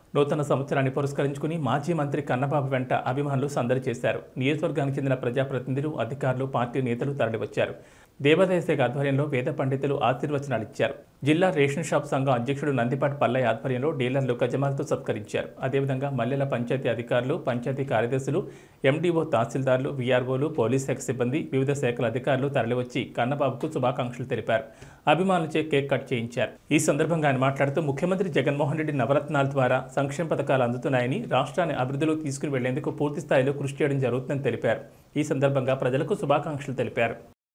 నూతన సంవత్సరాన్ని పురస్కరించుకుని మాజీ మంత్రి కన్నబాబు వెంట అభిమానులు సందడి చేశారు. నియోజకవర్గానికి చెందిన ప్రజాప్రతినిధులు, అధికారులు, పార్టీ నేతలు తరలివచ్చారు. దేవాదాయ శాఖ ఆధ్వర్యంలో వేద పండితులు ఆశీర్వచనాలు ఇచ్చారు. జిల్లా రేషన్ షాప్ సంఘం అధ్యక్షుడు నందిపాటి పల్లయ్య ఆధ్వర్యంలో డీలర్లు గజమాలతో సత్కరించారు. అదేవిధంగా మల్లెల పంచాయతీ అధికారులు, పంచాయతీ కార్యదర్శులు, ఎండీఓ, తహసీల్దార్లు, వీఆర్ఓలు, పోలీస్ శాఖ సిబ్బంది, వివిధ శాఖల అధికారులు తరలివచ్చి కన్నబాబుకు శుభాకాంక్షలు తెలిపారు. అభిమానులచే కేక్ కట్ చేయించారు. ఈ సందర్భంగా ఆయన మాట్లాడుతూ ముఖ్యమంత్రి జగన్మోహన్ రెడ్డి నవరత్నాల ద్వారా సంక్షేమ పథకాలు అందుతున్నాయని, రాష్ట్రాన్ని అభివృద్ధిలో తీసుకుని వెళ్లేందుకు పూర్తి స్థాయిలో కృషి చేయడం జరుగుతుందని తెలిపారు. ఈ సందర్భంగా ప్రజలకు శుభాకాంక్షలు తెలిపారు.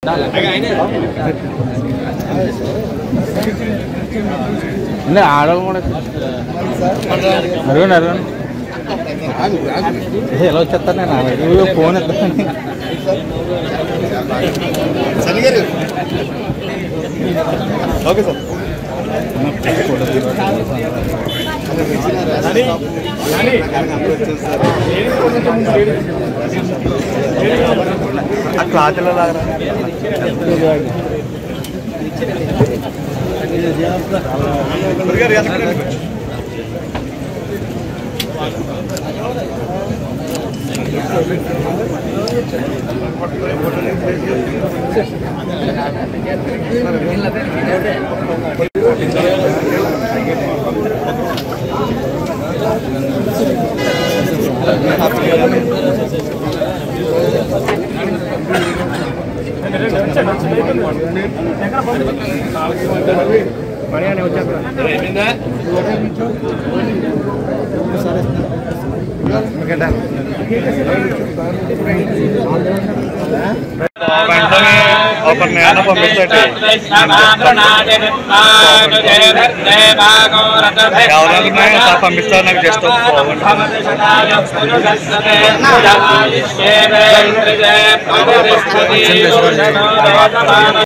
ఎలా వచ్చేస్తాను నేను ఫోన్ ఎత్తాను. Okay sir. క్లాత్లో లాగా పంపిస్తారు నాకు జస్ట్